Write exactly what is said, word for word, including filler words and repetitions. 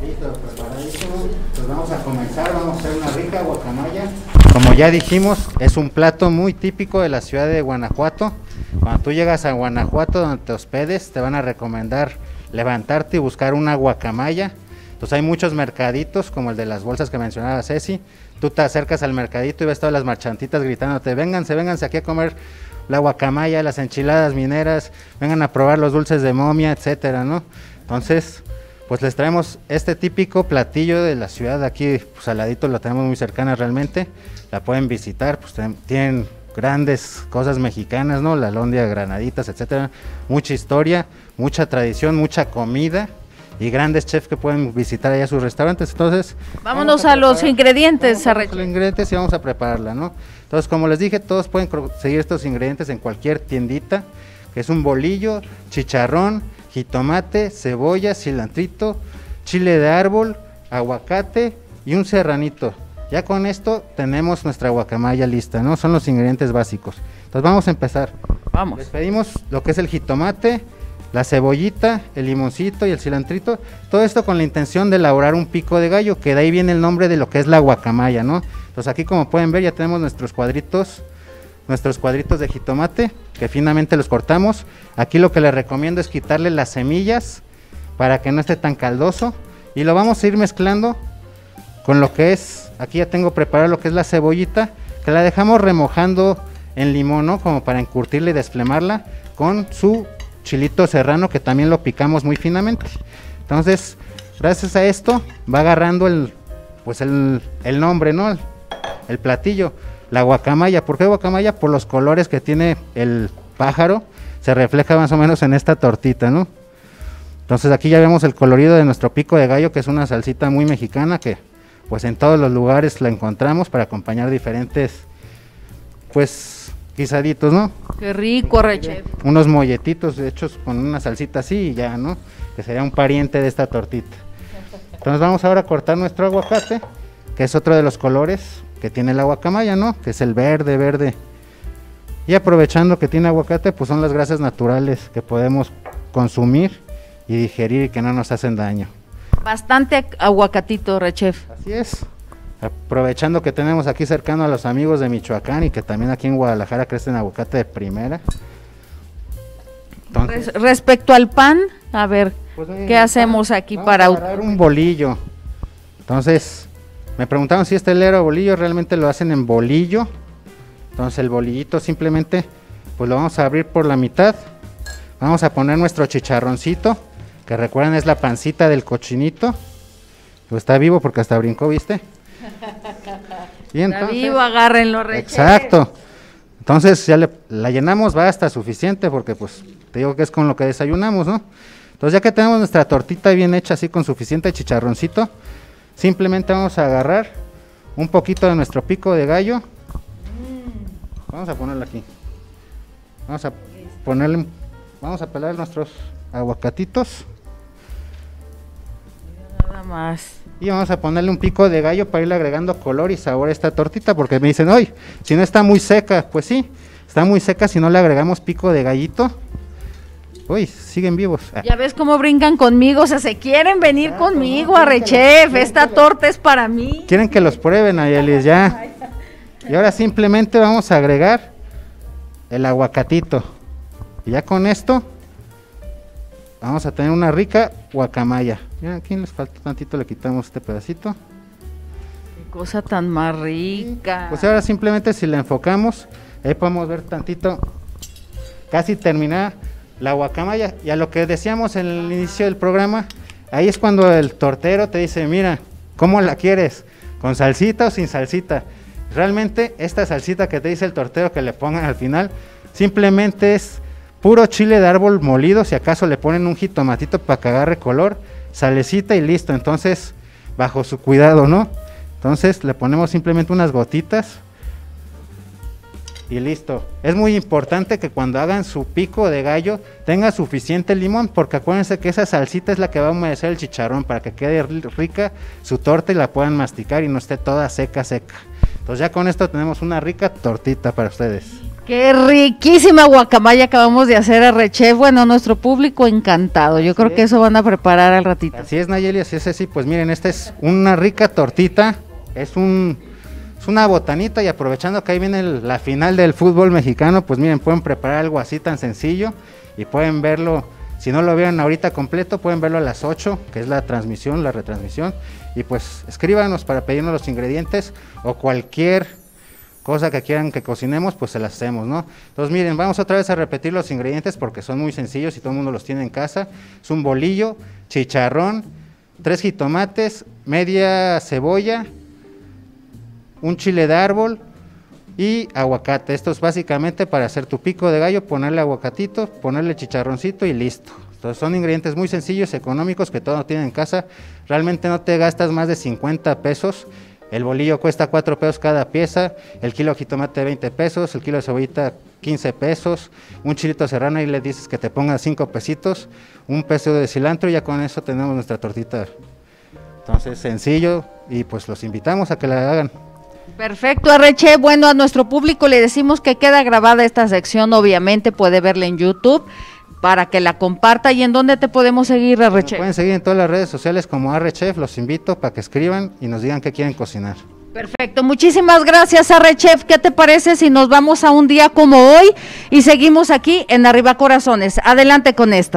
Listo, preparadísimo. Pues vamos a comenzar, vamos a hacer una rica guacamaya. Como ya dijimos, es un plato muy típico de la ciudad de Guanajuato. Cuando tú llegas a Guanajuato, donde te hospedes, te van a recomendar levantarte y buscar una guacamaya. Entonces hay muchos mercaditos, como el de las bolsas que mencionaba Ceci. Tú te acercas al mercadito y ves todas las marchantitas gritándote, vénganse, vénganse aquí a comer la guacamaya, las enchiladas mineras, vengan a probar los dulces de momia, etcétera, ¿no? Entonces, pues les traemos este típico platillo de la ciudad de aquí, pues al ladito lo tenemos muy cercana realmente, la pueden visitar, pues tienen grandes cosas mexicanas, ¿no? La alhóndiga, granaditas, etcétera, mucha historia, mucha tradición, mucha comida y grandes chefs que pueden visitar allá sus restaurantes. Entonces vámonos a, a los ingredientes, a los ingredientes y vamos a prepararla, ¿no? Entonces, como les dije, todos pueden conseguir estos ingredientes en cualquier tiendita, que es un bolillo, chicharrón, jitomate, cebolla, cilantrito, chile de árbol, aguacate y un serranito. Ya con esto tenemos nuestra guacamaya lista, ¿no? Son los ingredientes básicos. Entonces vamos a empezar. Vamos. Les pedimos lo que es el jitomate, la cebollita, el limoncito y el cilantrito. Todo esto con la intención de elaborar un pico de gallo, que de ahí viene el nombre de lo que es la guacamaya, ¿no? Entonces aquí, como pueden ver, ya tenemos nuestros cuadritos, nuestros cuadritos de jitomate, que finamente los cortamos. Aquí lo que les recomiendo es quitarle las semillas para que no esté tan caldoso, y lo vamos a ir mezclando con lo que es, aquí ya tengo preparado lo que es la cebollita, que la dejamos remojando en limón, ¿no? Como para encurtirla y desflemarla, con su chilito serrano, que también lo picamos muy finamente. Entonces, gracias a esto va agarrando el, pues el, el nombre, ¿no? El, el platillo, la guacamaya. ¿Por qué guacamaya? Por los colores que tiene el pájaro, se refleja más o menos en esta tortita, ¿no? Entonces aquí ya vemos el colorido de nuestro pico de gallo, que es una salsita muy mexicana, que pues en todos los lugares la encontramos para acompañar diferentes, pues, guisaditos, ¿no? Qué rico, Rechef. Unos molletitos hechos con una salsita así y ya, ¿no? Que sería un pariente de esta tortita. Entonces vamos ahora a cortar nuestro aguacate, que es otro de los colores que tiene la guacamaya, ¿no? Que es el verde, verde. Y aprovechando que tiene aguacate, pues son las grasas naturales que podemos consumir y digerir y que no nos hacen daño. Bastante aguacatito, Rechef. Así es. Aprovechando que tenemos aquí cercano a los amigos de Michoacán y que también aquí en Guadalajara crecen aguacate de primera. Entonces, Res respecto al pan, a ver, pues, eh, ¿qué hacemos aquí para agarrar un bolillo? Entonces, me preguntaron si este era bolillo, realmente lo hacen en bolillo. Entonces el bolillito simplemente, pues lo vamos a abrir por la mitad. Vamos a poner nuestro chicharroncito, que recuerden es la pancita del cochinito. Pues está vivo porque hasta brincó, ¿viste? Y entonces, está vivo, agárrenlo, Rechef. Exacto. Entonces ya le, la llenamos, va hasta suficiente, porque pues te digo que es con lo que desayunamos, ¿no? Entonces ya que tenemos nuestra tortita bien hecha, así con suficiente chicharroncito, simplemente vamos a agarrar un poquito de nuestro pico de gallo. Mm. Vamos a ponerlo aquí. Vamos a ponerle, vamos a pelar nuestros aguacatitos. Nada más. Y vamos a ponerle un pico de gallo para irle agregando color y sabor a esta tortita, porque me dicen, oye, si no está muy seca, pues sí, está muy seca si no le agregamos pico de gallito. Uy, siguen vivos. Ya ves cómo brincan conmigo, o sea, se quieren venir ah, conmigo a Rechef, esta torta es para mí. Quieren que los prueben, Ayelis, ya. Y ahora simplemente vamos a agregar el aguacatito. Y ya con esto vamos a tener una rica guacamaya. Ya aquí les falta tantito, le quitamos este pedacito. Qué cosa tan más rica. Pues ahora simplemente si la enfocamos, ahí podemos ver tantito, casi terminada la guacamaya. Y a lo que decíamos en el inicio del programa, ahí es cuando el tortero te dice, mira, ¿cómo la quieres? ¿Con salsita o sin salsita? Realmente esta salsita que te dice el tortero que le pongan al final, simplemente es puro chile de árbol molido, si acaso le ponen un jitomatito para que agarre color, salecita y listo. Entonces, bajo su cuidado, ¿no? Entonces le ponemos simplemente unas gotitas y listo. Es muy importante que cuando hagan su pico de gallo tenga suficiente limón, porque acuérdense que esa salsita es la que va a humedecer el chicharrón para que quede rica su torta y la puedan masticar y no esté toda seca seca. Entonces ya con esto tenemos una rica tortita para ustedes. Qué riquísima guacamaya acabamos de hacer, Arrechef. Bueno, nuestro público encantado. Yo Así creo es. que eso van a preparar al ratito. Así es, Nayeli, así es así. Pues miren, esta es una rica tortita, es un es una botanita, y aprovechando que ahí viene el- la final del fútbol mexicano, pues miren, pueden preparar algo así tan sencillo y pueden verlo, si no lo vieron ahorita completo, pueden verlo a las ocho, que es la transmisión, la retransmisión, y pues escríbanos para pedirnos los ingredientes o cualquier cosa que quieran que cocinemos, pues se las hacemos, ¿no? Entonces miren, vamos otra vez a repetir los ingredientes porque son muy sencillos y todo el mundo los tiene en casa. Es un bolillo, chicharrón, tres jitomates, media cebolla, un chile de árbol y aguacate. Esto es básicamente para hacer tu pico de gallo, ponerle aguacatito, ponerle chicharroncito y listo. Entonces son ingredientes muy sencillos, económicos, que todo tienen en casa. Realmente no te gastas más de cincuenta pesos. El bolillo cuesta cuatro pesos cada pieza, el kilo de jitomate veinte pesos, el kilo de cebollita quince pesos, un chilito serrano y le dices que te ponga cinco pesitos, un peso de cilantro y ya con eso tenemos nuestra tortita. Entonces sencillo, y pues los invitamos a que la hagan. Perfecto, Arrechef. Bueno, a nuestro público le decimos que queda grabada esta sección, obviamente puede verla en YouTube para que la comparta. ¿Y en dónde te podemos seguir, Nos Arrechef? pueden seguir en todas las redes sociales como Arrechef, los invito para que escriban y nos digan qué quieren cocinar. Perfecto, muchísimas gracias, Arrechef. ¿Qué te parece si nos vamos a un día como hoy y seguimos aquí en Arriba Corazones? Adelante con esto.